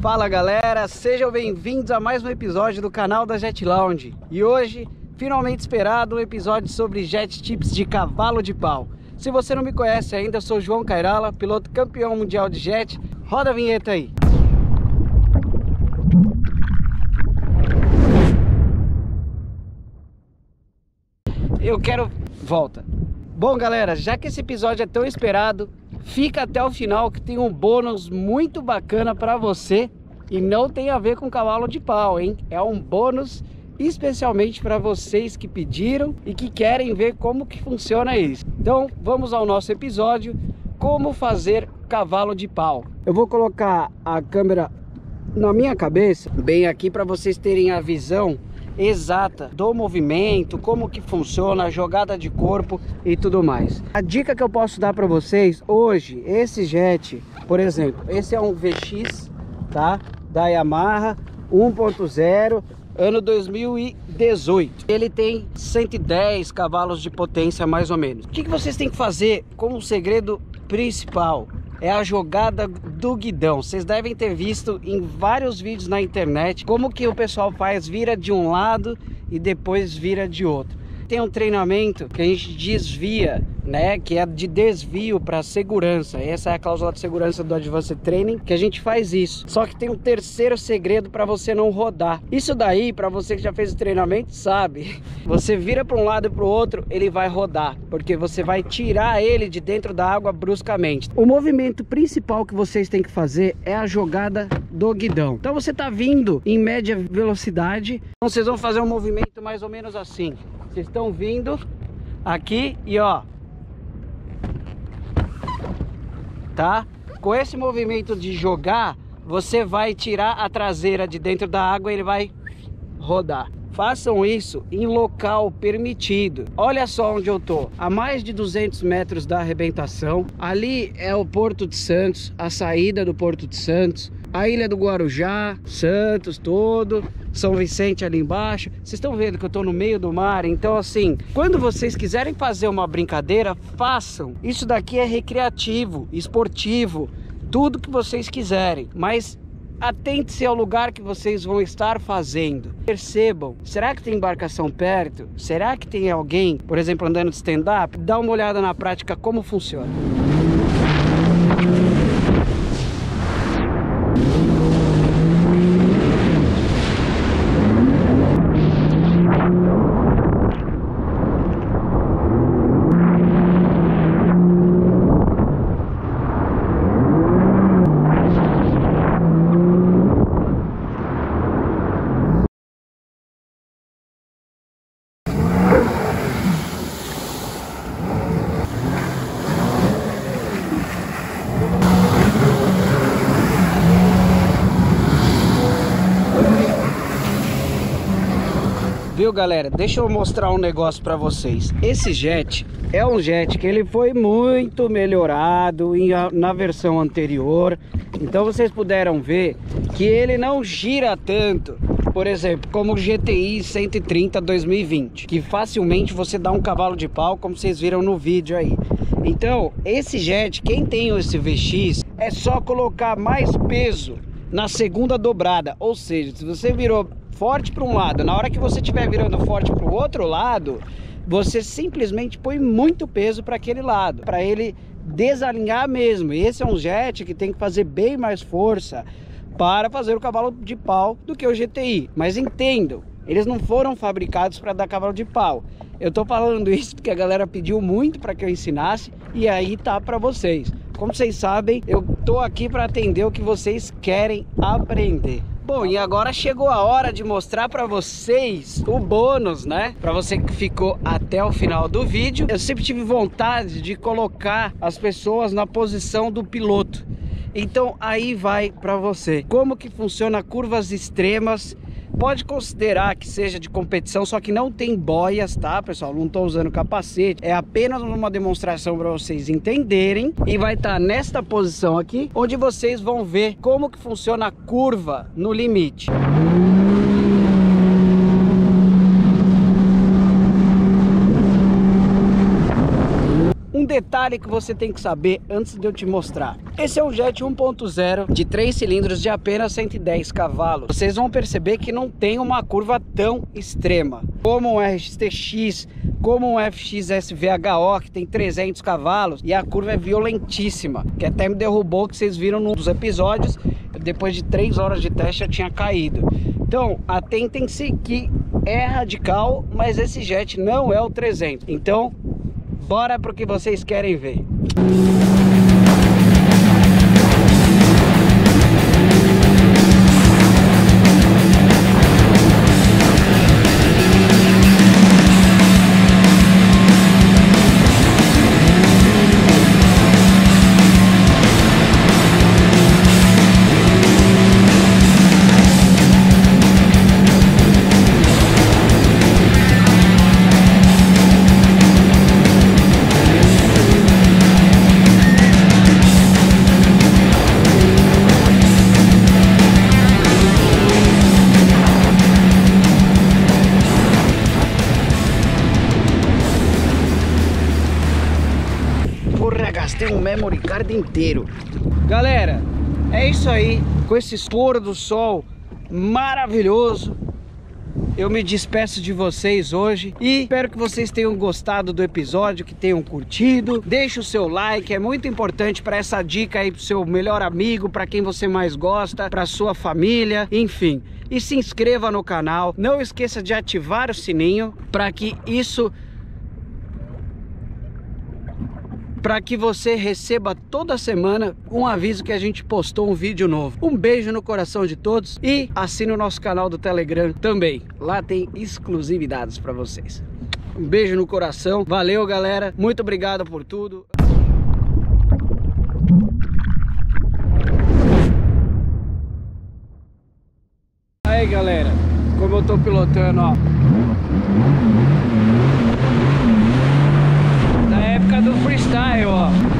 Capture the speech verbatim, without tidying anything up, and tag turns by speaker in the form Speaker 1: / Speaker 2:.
Speaker 1: Fala galera, sejam bem-vindos a mais um episódio do canal da Jet Lounge. E hoje, finalmente esperado, um episódio sobre jet tips de cavalo de pau. Se você não me conhece ainda, eu sou João Cairala, piloto campeão mundial de jet. Roda a vinheta aí. Eu quero... Volta. Bom galera, já que esse episódio é tão esperado, fica até o final que tem um bônus muito bacana para você. E não tem a ver com cavalo de pau, hein? É um bônus especialmente para vocês que pediram e que querem ver como que funciona isso. Então vamos ao nosso episódio, como fazer cavalo de pau. Eu vou colocar a câmera na minha cabeça, bem aqui, para vocês terem a visão exata do movimento, como que funciona a jogada de corpo e tudo mais. A dica que eu posso dar para vocês hoje, esse jet, por exemplo, esse é um V X, tá, da Yamaha um ponto zero, ano dois mil e dezoito. Ele tem cento e dez cavalos de potência mais ou menos. O que que vocês têm que fazer como segredo principal? É a jogada do guidão. Vocês devem ter visto em vários vídeos na internet como que o pessoal faz, vira de um lado e depois vira de outro. Tem um treinamento que a gente desvia, né, que é de desvio para segurança. Essa é a cláusula de segurança do Advanced Training, que a gente faz isso. Só que tem um terceiro segredo para você não rodar. Isso daí, para você que já fez o treinamento, sabe. Você vira para um lado e para o outro, ele vai rodar, porque você vai tirar ele de dentro da água bruscamente. O movimento principal que vocês têm que fazer é a jogada do guidão. Então você tá vindo em média velocidade, então vocês vão fazer um movimento mais ou menos assim. Vocês estão vindo aqui e ó, tá? Com esse movimento de jogar, você vai tirar a traseira de dentro da água e ele vai rodar. Façam isso em local permitido. Olha só onde eu tô, a mais de duzentos metros da arrebentação. Ali é o Porto de Santos, a saída do Porto de Santos, a Ilha do Guarujá, Santos todo, São Vicente ali embaixo. Vocês estão vendo que eu tô no meio do mar. Então assim, quando vocês quiserem fazer uma brincadeira, façam. Isso daqui é recreativo, esportivo, tudo que vocês quiserem, mas atente-se ao lugar que vocês vão estar fazendo. Percebam, será que tem embarcação perto? Será que tem alguém, por exemplo, andando de stand-up? Dá uma olhada na prática como funciona. Viu galera, deixa eu mostrar um negócio para vocês. Esse jet é um jet que ele foi muito melhorado em, na versão anterior. Então vocês puderam ver que ele não gira tanto, por exemplo, como o G T I cento e trinta dois mil e vinte, que facilmente você dá um cavalo de pau, como vocês viram no vídeo aí. Então esse jet, quem tem esse V X, é só colocar mais peso na segunda dobrada. Ou seja, se você virou forte para um lado, na hora que você estiver virando forte para o outro lado, você simplesmente põe muito peso para aquele lado, para ele desalinhar mesmo. E esse é um jet que tem que fazer bem mais força para fazer o cavalo de pau do que o G T I. Mas entendam, eles não foram fabricados para dar cavalo de pau. Eu tô falando isso porque a galera pediu muito para que eu ensinasse, e aí tá para vocês. Como vocês sabem, eu tô aqui para atender o que vocês querem aprender. Bom, e agora chegou a hora de mostrar para vocês o bônus, né? Para você que ficou até o final do vídeo. Eu sempre tive vontade de colocar as pessoas na posição do piloto. Então aí vai para você. Como que funciona curvas extremas. Pode considerar que seja de competição, só que não tem boias, tá, pessoal? Não tô usando capacete, é apenas uma demonstração para vocês entenderem. E vai estar nesta posição aqui, onde vocês vão ver como que funciona a curva no limite. Um detalhe que você tem que saber antes de eu te mostrar. Esse é um jet um ponto zero de três cilindros de apenas cento e dez cavalos. Vocês vão perceber que não tem uma curva tão extrema como um R X T X, como um F X S V H O, que tem trezentos cavalos, e a curva é violentíssima, que até me derrubou, que vocês viram num dos episódios. Depois de três horas de teste eu tinha caído. Então atentem-se que é radical, mas esse jet não é o trezentos. Então bora pro que vocês querem ver. Gastei um memory card inteiro. Galera, é isso aí. Com esse pôr do sol maravilhoso, eu me despeço de vocês hoje e espero que vocês tenham gostado do episódio, que tenham curtido. Deixe o seu like, é muito importante para essa dica aí pro seu melhor amigo, para quem você mais gosta, para sua família, enfim. E se inscreva no canal. Não esqueça de ativar o sininho para que isso para que você receba toda semana um aviso que a gente postou um vídeo novo. Um beijo no coração de todos e assine o nosso canal do Telegram também. Lá tem exclusividades para vocês. Um beijo no coração. Valeu, galera. Muito obrigado por tudo. Aí, galera, como eu tô pilotando, ó. Da época do freestyle, ó.